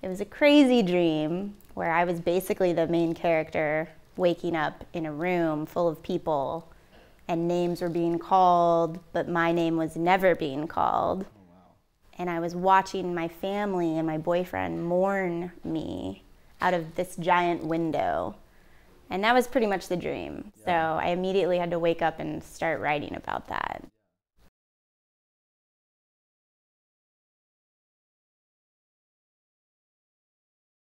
It was a crazy dream where I was basically the main character waking up in a room full of people and names were being called, but my name was never being called. Oh, wow. And I was watching my family and my boyfriend mourn me out of this giant window. And that was pretty much the dream. Yeah. So I immediately had to wake up and start writing about that.